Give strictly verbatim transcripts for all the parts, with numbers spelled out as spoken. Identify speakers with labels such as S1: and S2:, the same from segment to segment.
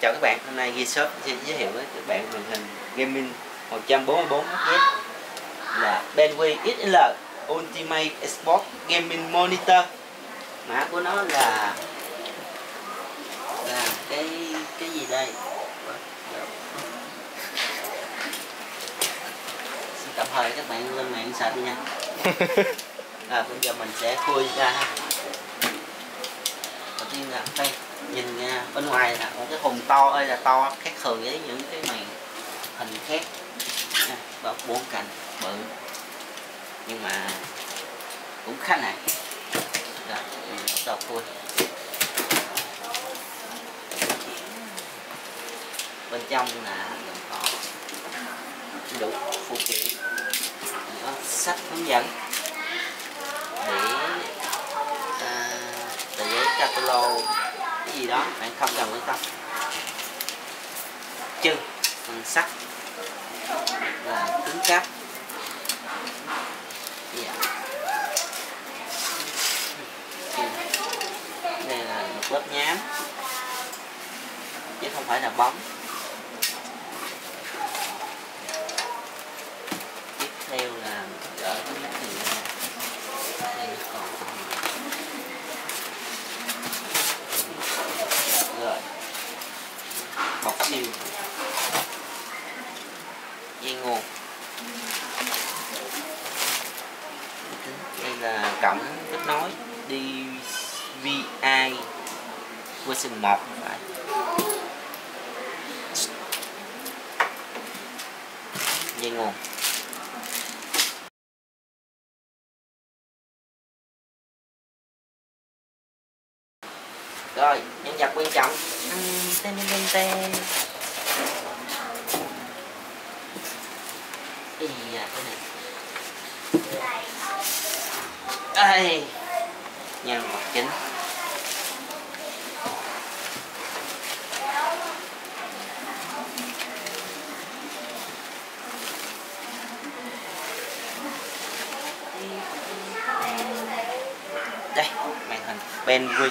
S1: Chào các bạn, hôm nay Gearshop sẽ giới thiệu với các bạn màn hình gaming một trăm bốn mươi bốn héc là Benway ích lờ Ultimate Sport Gaming Monitor. Mã của nó là là cái cái gì đây? Xin tạm thời các bạn lên mạng search đi nha. À, bây giờ mình sẽ khui ra ha. Đầu tiên là đây, nhìn nha, bên ngoài là một cái thùng to ơi là to, khác thường với những cái màn hình khác nha, và bốn cạnh bự nhưng mà cũng khá nặng. Rồi mình bắt đầu khui. Bên trong là mình có đủ phụ kiện, có sách hướng dẫn để à, tờ giấy catalog cái gì đó bạn không cần quan tâm. Chân bằng sắt và cứng cáp. Yeah. Đây là một lớp nhám chứ không phải là bóng. Tiếp theo là gỡ cái mắt này ra. Đây nó còn rồi bọc siêu dây nguồn. Đây là cổng kết nối đê vê i version một phải. Dây nguồn. Rồi, nhân vật quan trọng. Tên tên tên. Cái gì à, cái này. Đây. Nhân vật chính. Đây, màn hình Benway.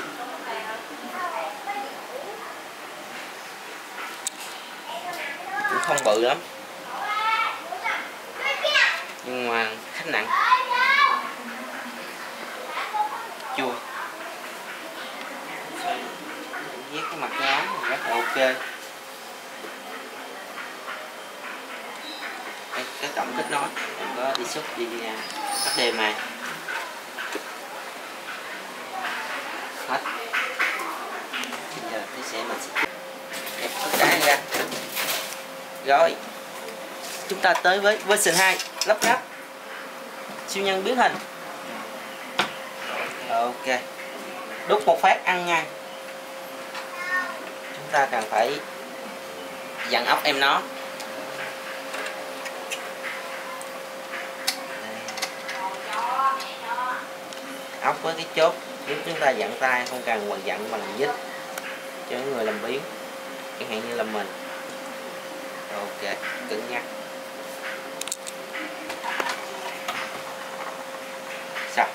S1: Cũng không bự lắm nhưng mà khá nặng, chua. Với cái mặt nhám rất là ok. Đây, cái cổng kết nối có đi xuất đi hát đê em i hết. Bây giờ thì sẽ mình sẽ ép tất cả ra. Rồi chúng ta tới với version hai, lắp ráp siêu nhân biến hình. Ok, đúc một phát ăn ngay. Chúng ta cần phải dặn ốc em nó. Ốc với cái chốt giúp chúng ta dặn tay, không cần mà dặn bằng dít cho những người làm biến, chẳng hạn như là mình. Ok, cứng nhắc. Xong.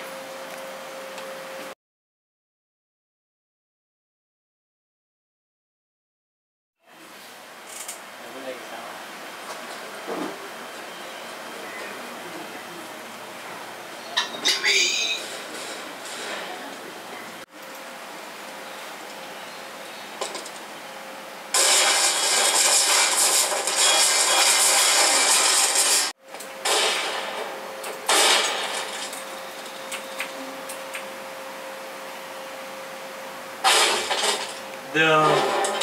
S1: Được.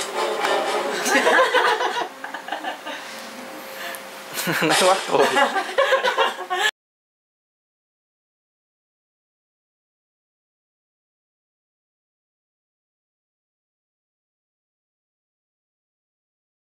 S1: Nó quá rồi.